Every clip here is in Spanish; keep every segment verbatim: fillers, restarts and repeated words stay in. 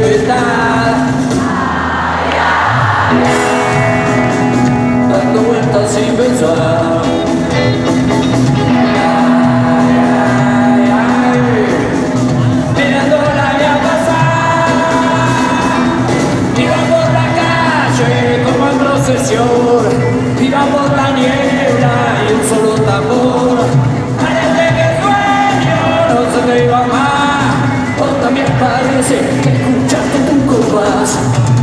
libertad. Dando vueltas sin pensar. Ay, ay, ay. Mirando la vida pasar. Iba por la calle como en procesión. Iba por la niebla y un solo tambor. Parece que el sueño no se te iba más. O también parece que escuchaste tu compás.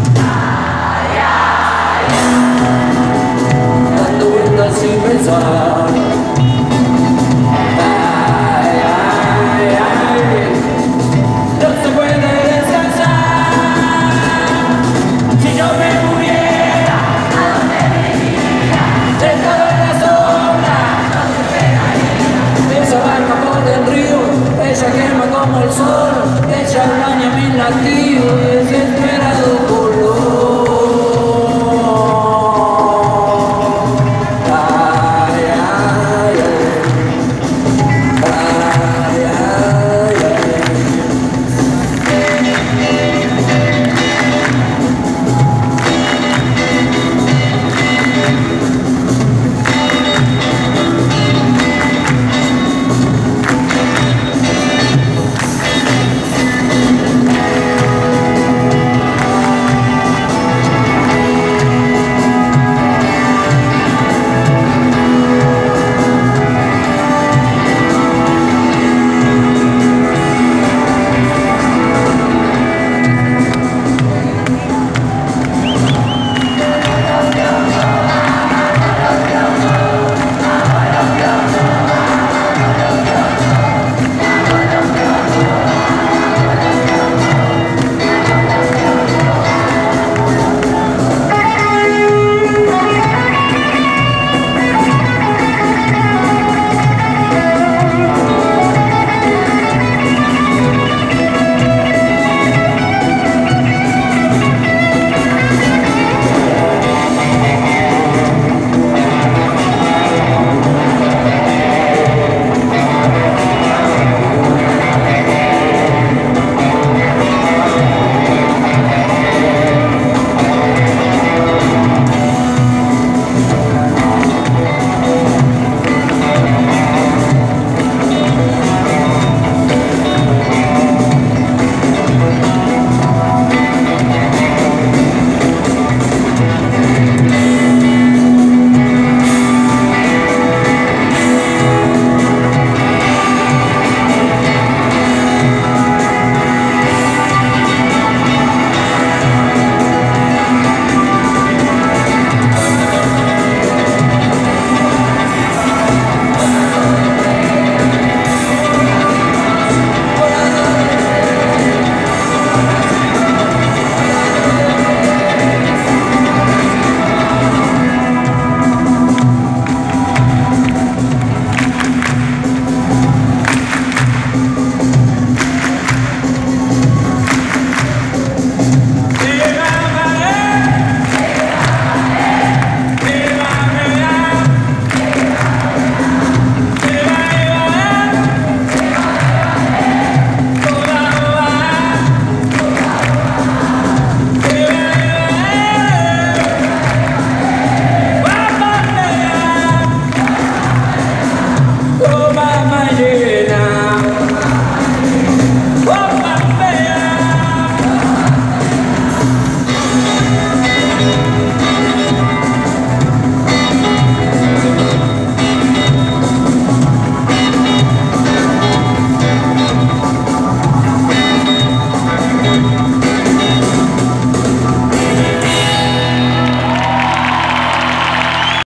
Sin pensar. Ay, ay, ay. No se puede descansar. Si yo me muriera, ¿a dónde me iría? Sentado en la sombra, ¿dónde pegaría? Esa barca por el río, ella quema como el sol, ella daña mis latidos desde